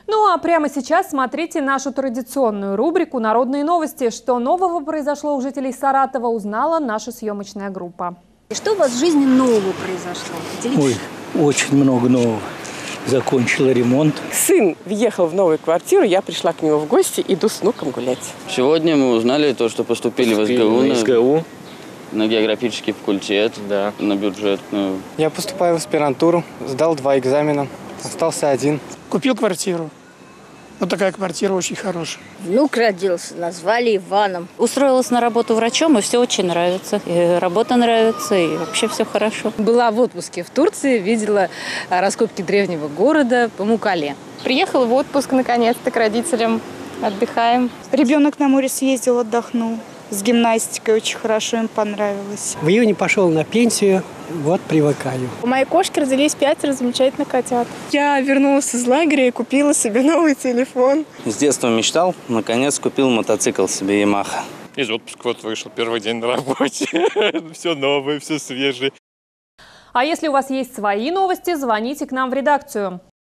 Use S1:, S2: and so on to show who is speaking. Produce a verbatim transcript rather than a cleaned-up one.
S1: Ну а прямо сейчас смотрите нашу традиционную рубрику «Народные новости». Что нового произошло у жителей Саратова, узнала наша съемочная группа.
S2: И что у вас в жизни нового произошло?
S3: Ой, очень много нового. Закончила ремонт.
S4: Сын въехал в новую квартиру, я пришла к нему в гости, иду с внуком гулять.
S5: Сегодня мы узнали то, что поступили, поступили в СГУ,
S6: на,
S5: на, на географический факультет,
S6: да.
S5: на бюджетную.
S7: Я поступаю в аспирантуру, сдал два экзамена, остался один.
S8: Купил квартиру. Вот такая квартира очень хорошая.
S9: Внук родился, назвали Иваном.
S10: Устроилась на работу врачом, и все очень нравится. И работа нравится, и вообще все хорошо.
S11: Была в отпуске в Турции, видела раскопки древнего города Памуккале.
S12: Приехала в отпуск наконец-то к родителям. Отдыхаем.
S13: Ребенок на море съездил, отдохнул. С гимнастикой очень хорошо, им понравилось.
S14: В июне пошел на пенсию, вот привыкаю.
S12: У моей кошки родились пятеро замечательных котят.
S15: Я вернулась из лагеря и купила себе новый телефон.
S16: С детства мечтал, наконец купил мотоцикл себе Ямаха.
S17: Из отпуска вот вышел, первый день на работе. Все новое, все свежее.
S1: А если у вас есть свои новости, звоните к нам в редакцию.